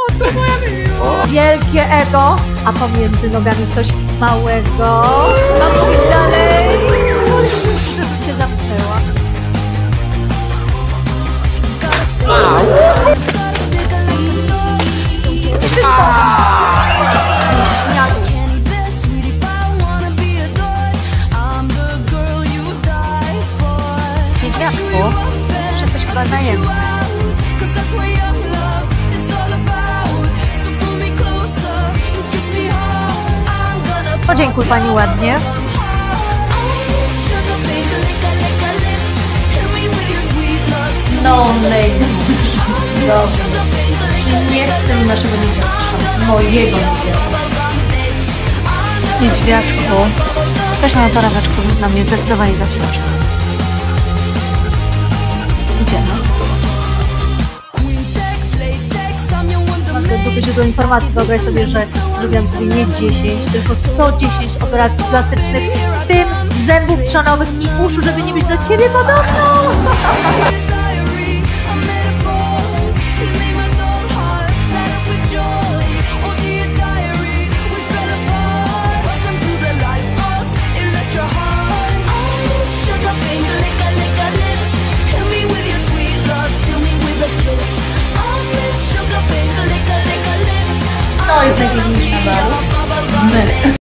Wielkie ego, a pomiędzy nogami coś małego. Mam mówić dalej? Żebym cię zamknęła. Niedźwiadku, jesteś chyba zajęty. Podziękuj pani ładnie. No names. Dobrze. Czyli nie z tym naszego niedźwiadka, mojego niedźwiadka. Niedźwiadku, weź moją torebeczkę, bo znam mnie zdecydowanie za ciężko. Idziemy. Bardzo dużo do informacji. Wyobraź sobie, że zrobiłam sobie nie 10, tylko 110 operacji plastycznych, w tym zębów trzonowych i uszu, żeby nie być do ciebie podobną.